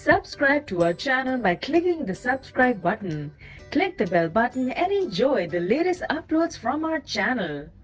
Subscribe to our channel by clicking the subscribe button. Click the bell button and enjoy the latest uploads from our channel.